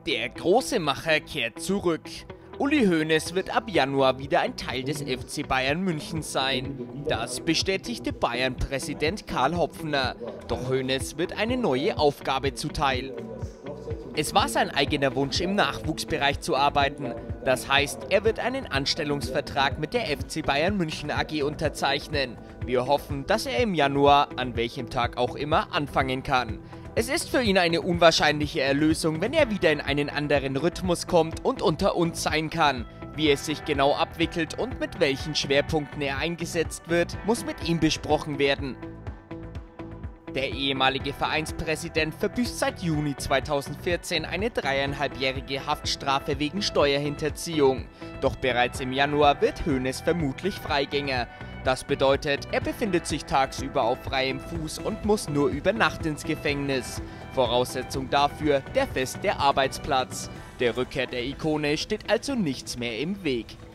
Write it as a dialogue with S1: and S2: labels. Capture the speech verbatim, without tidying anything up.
S1: Der große Macher kehrt zurück. Uli Hoeneß wird ab Januar wieder ein Teil des F C Bayern München sein. Das bestätigte Bayern-Präsident Karl Hopfner. Doch Hoeneß wird eine neue Aufgabe zuteil. Es war sein eigener Wunsch, im Nachwuchsbereich zu arbeiten. Das heißt, er wird einen Anstellungsvertrag mit der F C Bayern München A G unterzeichnen. Wir hoffen, dass er im Januar, an welchem Tag auch immer, anfangen kann. Es ist für ihn eine unwahrscheinliche Erlösung, wenn er wieder in einen anderen Rhythmus kommt und unter uns sein kann. Wie es sich genau abwickelt und mit welchen Schwerpunkten er eingesetzt wird, muss mit ihm besprochen werden. Der ehemalige Vereinspräsident verbüßt seit Juni zweitausendvierzehn eine dreieinhalbjährige Haftstrafe wegen Steuerhinterziehung. Doch bereits im Januar wird Hoeneß vermutlich Freigänger. Das bedeutet, er befindet sich tagsüber auf freiem Fuß und muss nur über Nacht ins Gefängnis. Voraussetzung dafür der feste Arbeitsplatz. Der Rückkehr der Ikone steht also nichts mehr im Weg.